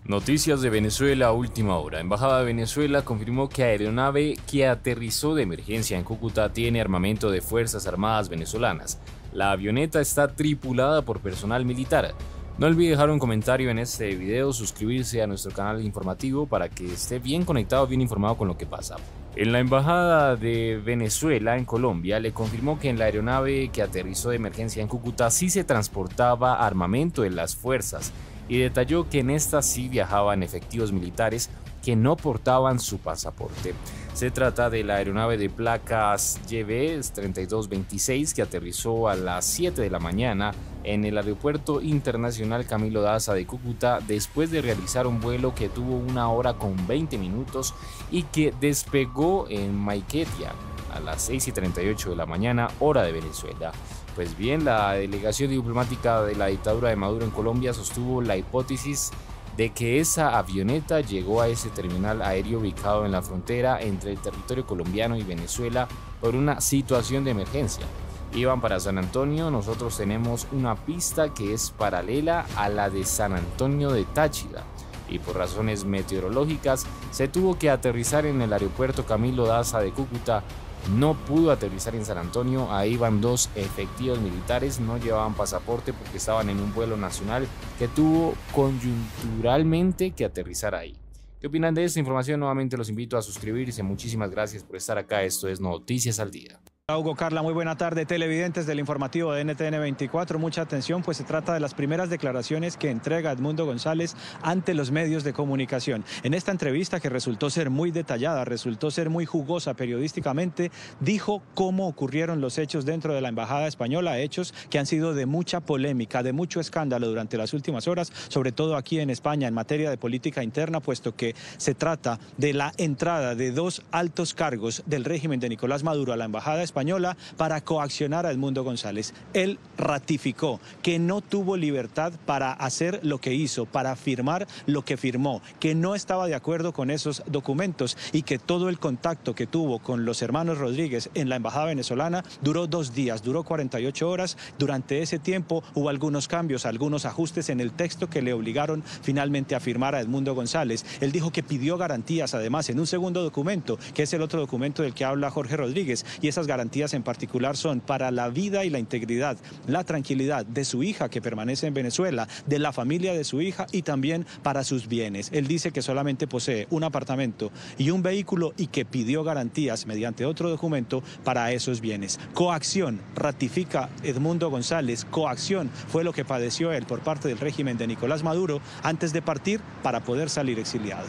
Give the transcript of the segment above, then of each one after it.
Noticias de Venezuela a última hora. Embajada de Venezuela confirmó que aeronave que aterrizó de emergencia en Cúcuta tiene armamento de Fuerzas Armadas venezolanas. La avioneta está tripulada por personal militar. No olvide dejar un comentario en este video, suscribirse a nuestro canal informativo para que esté bien conectado, bien informado con lo que pasa. En la Embajada de Venezuela en Colombia le confirmó que en la aeronave que aterrizó de emergencia en Cúcuta sí se transportaba armamento de las fuerzas y detalló que en esta sí viajaban efectivos militares que no portaban su pasaporte. Se trata de la aeronave de placas YB 3226 que aterrizó a las 7 de la mañana en el Aeropuerto Internacional Camilo Daza de Cúcuta después de realizar un vuelo que tuvo 1 hora con 20 minutos y que despegó en Maiquetía a las 6:38 de la mañana, hora de Venezuela. Pues bien, la delegación diplomática de la dictadura de Maduro en Colombia sostuvo la hipótesis de que esa avioneta llegó a ese terminal aéreo ubicado en la frontera entre el territorio colombiano y Venezuela por una situación de emergencia. Iban para San Antonio. Nosotros tenemos una pista que es paralela a la de San Antonio de Táchira y por razones meteorológicas se tuvo que aterrizar en el aeropuerto Camilo Daza de Cúcuta. No pudo aterrizar en San Antonio. Ahí van 2 efectivos militares, no llevaban pasaporte porque estaban en un vuelo nacional que tuvo coyunturalmente que aterrizar ahí. ¿Qué opinan de esta información? Nuevamente los invito a suscribirse. Muchísimas gracias por estar acá. Esto es Noticias al Día. Hugo, Carla, muy buena tarde, televidentes del informativo de NTN 24, mucha atención, pues se trata de las primeras declaraciones que entrega Edmundo González ante los medios de comunicación. En esta entrevista, que resultó ser muy detallada, resultó ser muy jugosa periodísticamente, dijo cómo ocurrieron los hechos dentro de la Embajada Española, hechos que han sido de mucha polémica, de mucho escándalo durante las últimas horas, sobre todo aquí en España en materia de política interna, puesto que se trata de la entrada de 2 altos cargos del régimen de Nicolás Maduro a la Embajada Española para coaccionar a Edmundo González. Él ratificó que no tuvo libertad para hacer lo que hizo, para firmar lo que firmó, que no estaba de acuerdo con esos documentos y que todo el contacto que tuvo con los hermanos Rodríguez en la embajada venezolana duró 2 días, duró 48 horas. Durante ese tiempo hubo algunos cambios, algunos ajustes en el texto que le obligaron finalmente a firmar a Edmundo González. Él dijo que pidió garantías además en un segundo documento, que es el otro documento del que habla Jorge Rodríguez, y esas garantías en particular son para la vida y la integridad, la tranquilidad de su hija que permanece en Venezuela, de la familia de su hija y también para sus bienes. Él dice que solamente posee un apartamento y un vehículo y que pidió garantías mediante otro documento para esos bienes. Coacción, ratifica Edmundo González, coacción fue lo que padeció él por parte del régimen de Nicolás Maduro antes de partir para poder salir exiliado.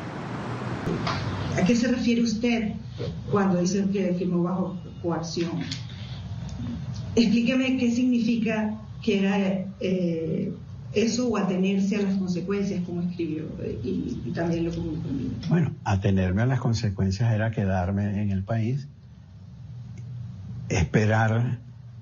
¿A qué se refiere usted cuando dice que firmó bajo coacción? Explíqueme qué significa que era eso o atenerse a las consecuencias, como escribió, y también lo comunicó. Bueno, atenerme a las consecuencias era quedarme en el país, esperar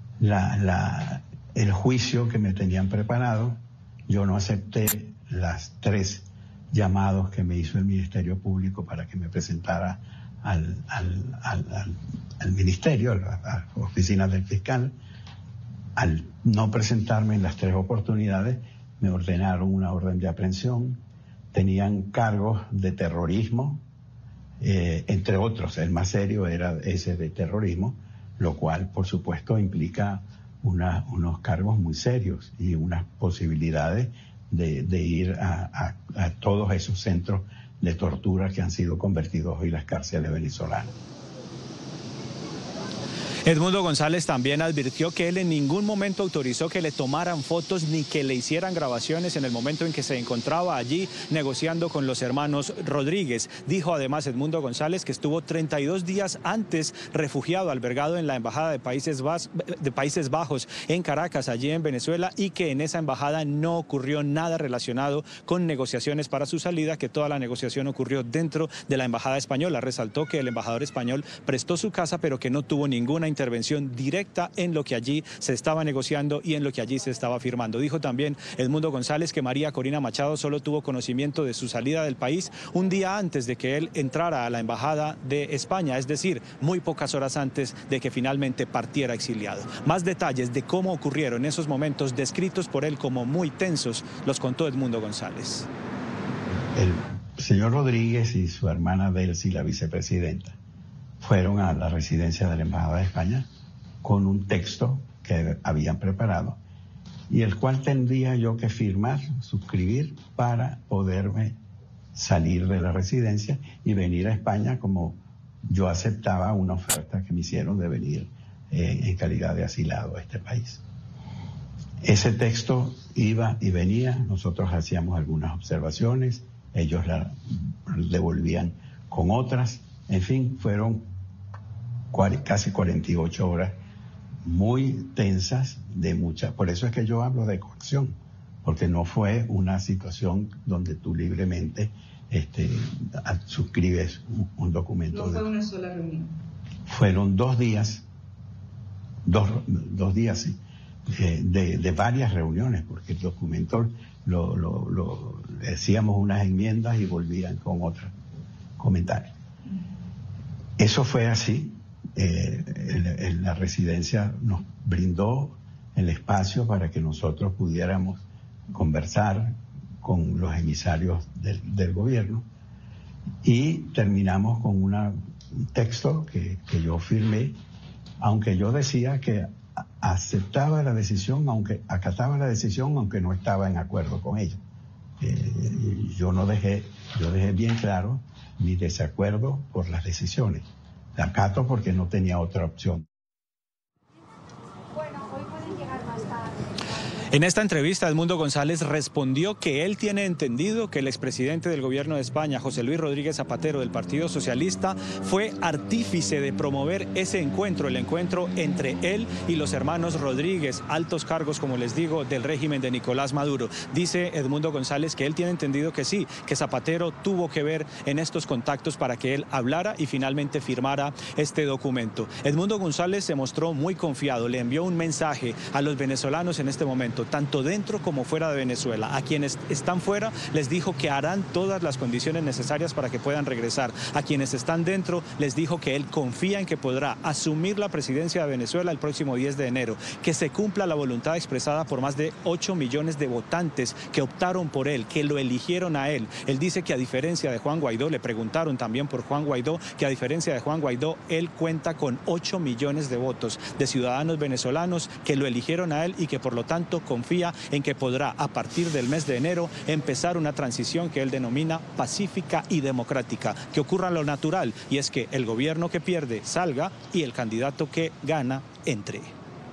el juicio que me tenían preparado. Yo no acepté las 3 llamados que me hizo el Ministerio Público para que me presentara al Ministerio, a la oficina del fiscal. Al no presentarme en las 3 oportunidades, me ordenaron una orden de aprehensión. Tenían cargos de terrorismo, entre otros. El más serio era ese de terrorismo, lo cual, por supuesto, implica unos cargos muy serios y unas posibilidades de ir a todos esos centros de tortura que han sido convertidos hoy las cárceles venezolanas. Edmundo González también advirtió que él en ningún momento autorizó que le tomaran fotos ni que le hicieran grabaciones en el momento en que se encontraba allí negociando con los hermanos Rodríguez. Dijo además Edmundo González que estuvo 32 días antes refugiado, albergado en la Embajada de Países Bajos en Caracas, allí en Venezuela, y que en esa embajada no ocurrió nada relacionado con negociaciones para su salida, que toda la negociación ocurrió dentro de la Embajada Española. Resaltó que el embajador español prestó su casa, pero que no tuvo ninguna intervención directa en lo que allí se estaba negociando y en lo que allí se estaba firmando. Dijo también Edmundo González que María Corina Machado solo tuvo conocimiento de su salida del país un día antes de que él entrara a la Embajada de España, es decir, muy pocas horas antes de que finalmente partiera exiliado. Más detalles de cómo ocurrieron esos momentos descritos por él como muy tensos los contó Edmundo González. El señor Rodríguez y su hermana Delcy, la vicepresidenta, fueron a la residencia de la Embajada de España con un texto que habían preparado y el cual tendría yo que firmar, suscribir para poderme salir de la residencia y venir a España como yo aceptaba una oferta que me hicieron de venir en calidad de asilado a este país. Ese texto iba y venía, nosotros hacíamos algunas observaciones, ellos la devolvían con otras, en fin, fueron casi 48 horas muy tensas, por eso es que yo hablo de coacción, porque no fue una situación donde tú libremente suscribes un documento. No fue una sola reunión. Fueron 2 días, dos días, sí, de varias reuniones, porque el documento lo decíamos unas enmiendas y volvían con otros comentarios. Eso fue así. La residencia nos brindó el espacio para que nosotros pudiéramos conversar con los emisarios del gobierno y terminamos con un texto que yo firmé, aunque yo decía que aceptaba la decisión, acataba la decisión, aunque no estaba en acuerdo con ella. Yo dejé bien claro mi desacuerdo por las decisiones. La acato porque no tenía otra opción. En esta entrevista, Edmundo González respondió que él tiene entendido que el expresidente del gobierno de España, José Luis Rodríguez Zapatero, del Partido Socialista, fue artífice de promover ese encuentro, el encuentro entre él y los hermanos Rodríguez, altos cargos, como les digo, del régimen de Nicolás Maduro. Dice Edmundo González que él tiene entendido que sí, que Zapatero tuvo que ver en estos contactos para que él hablara y finalmente firmara este documento. Edmundo González se mostró muy confiado, le envió un mensaje a los venezolanos en este momento, tanto dentro como fuera de Venezuela. A quienes están fuera les dijo que harán todas las condiciones necesarias para que puedan regresar. A quienes están dentro les dijo que él confía en que podrá asumir la presidencia de Venezuela el próximo 10 de enero, que se cumpla la voluntad expresada por más de 8 millones de votantes que optaron por él, que lo eligieron a él. Él dice que a diferencia de Juan Guaidó, le preguntaron también por Juan Guaidó, que a diferencia de Juan Guaidó, él cuenta con 8 millones de votos de ciudadanos venezolanos que lo eligieron a él y que por lo tanto confía en que podrá a partir del mes de enero empezar una transición que él denomina pacífica y democrática, que ocurra lo natural, y es que el gobierno que pierde salga y el candidato que gana entre.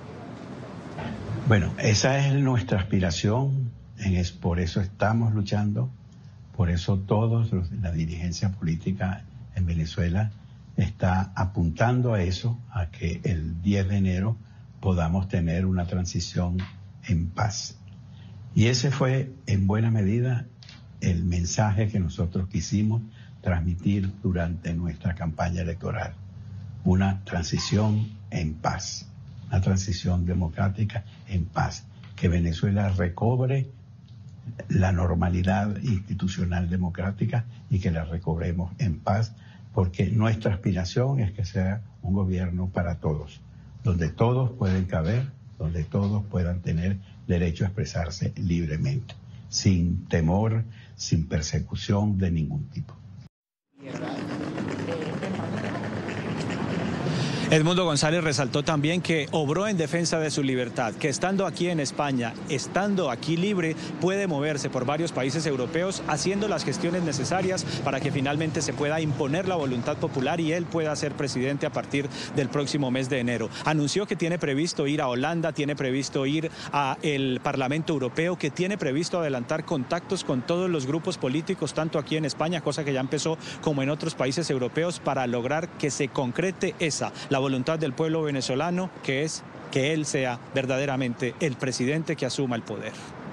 Bueno, esa es nuestra aspiración, por eso estamos luchando, por eso la dirigencia política en Venezuela está apuntando a eso, a que el 10 de enero podamos tener una transición en paz. Y ese fue en buena medida el mensaje que nosotros quisimos transmitir durante nuestra campaña electoral. Una transición en paz, una transición democrática en paz, que Venezuela recobre la normalidad institucional democrática y que la recobremos en paz, porque nuestra aspiración es que sea un gobierno para todos, donde todos pueden caber, donde todos puedan tener derecho a expresarse libremente, sin temor, sin persecución de ningún tipo. Edmundo González resaltó también que obró en defensa de su libertad, que estando aquí en España, estando aquí libre, puede moverse por varios países europeos haciendo las gestiones necesarias para que finalmente se pueda imponer la voluntad popular y él pueda ser presidente a partir del próximo mes de enero. Anunció que tiene previsto ir a Holanda, tiene previsto ir al Parlamento Europeo, que tiene previsto adelantar contactos con todos los grupos políticos, tanto aquí en España, cosa que ya empezó, como en otros países europeos, para lograr que se concrete la voluntad del pueblo venezolano, que es que él sea verdaderamente el presidente que asuma el poder.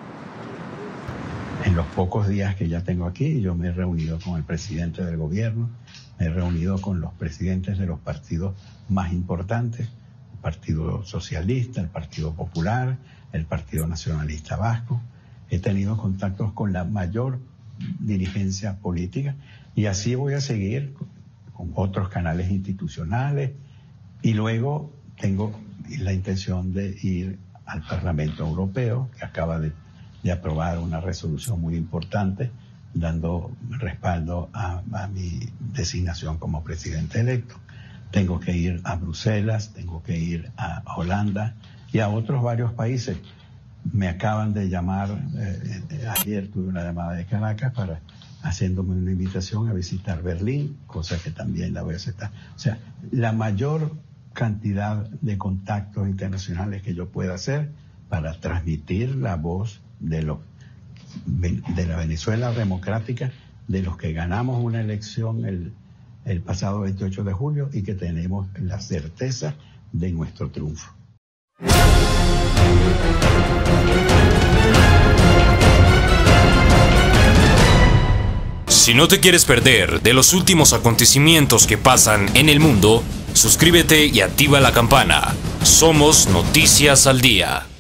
En los pocos días que ya tengo aquí, yo me he reunido con el presidente del gobierno, me he reunido con los presidentes de los partidos más importantes, el Partido Socialista, el Partido Popular, el Partido Nacionalista Vasco. He tenido contactos con la mayor dirigencia política y así voy a seguir con otros canales institucionales. Y luego tengo la intención de ir al Parlamento Europeo, que acaba de aprobar una resolución muy importante dando respaldo a mi designación como presidente electo. Tengo que ir a Bruselas, tengo que ir a Holanda y a otros varios países. Me acaban de llamar, ayer tuve una llamada de Caracas haciéndome una invitación a visitar Berlín, cosa que también la voy a aceptar. O sea, la mayor cantidad de contactos internacionales que yo pueda hacer para transmitir la voz de la Venezuela democrática, de los que ganamos una elección el pasado 28 de julio y que tenemos la certeza de nuestro triunfo. Si no te quieres perder de los últimos acontecimientos que pasan en el mundo, suscríbete y activa la campana. Somos Noticias al Día.